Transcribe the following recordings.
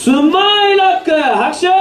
スマイロック拍手。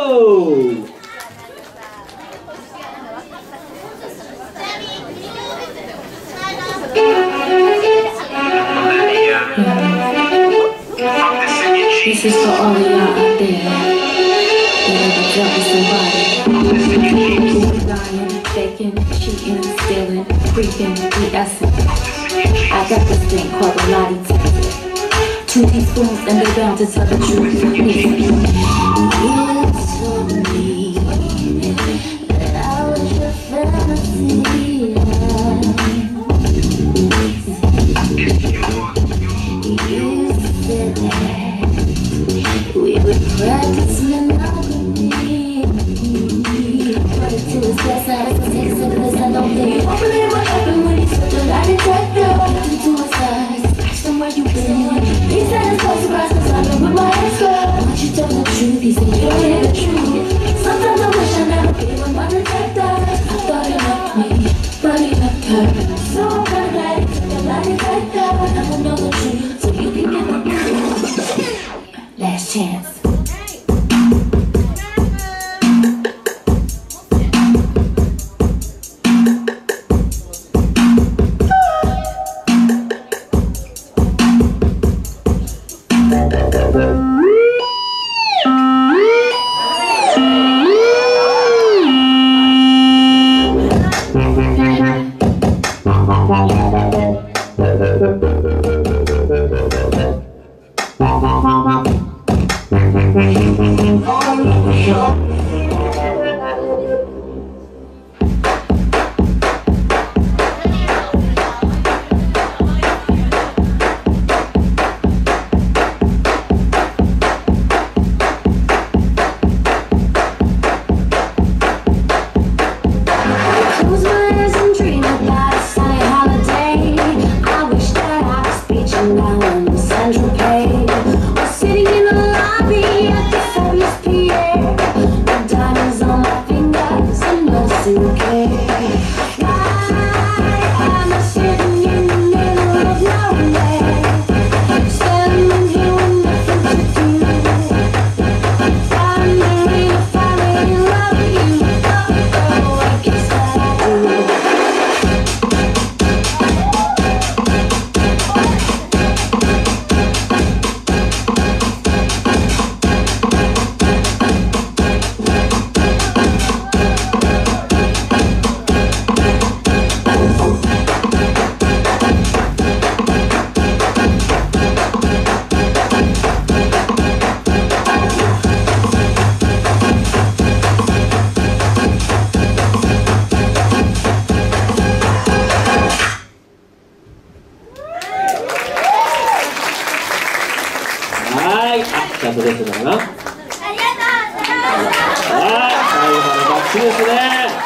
This is for all of y'all out there that ever dealt with somebody who was lying, faking, cheating, stealing, creeping, BSing. I got this thing called a lie detector. 2 teaspoons and they're bound to tell the truth. Listen. You told me that I was your fantasy. You said that we would practice monogamy. Put it to his best, I have to take some of this, I don't think. Won't believe what happened when he took the lie detector. Looked into his eyes, asked him where you been. He said it's no surprise cause I've been with my ex-girl. Once you tell the truth, he said you don't hear the truth. Sometimes I wish I never gave him my detector. I thought he loved me, but he loved her. So I'm kinda glad he took the lie detector. I never know the truth, so you can get the truth. Last chance. ちゃんと出てたかな。ありがとうございます。はい、最後までバッチリですね。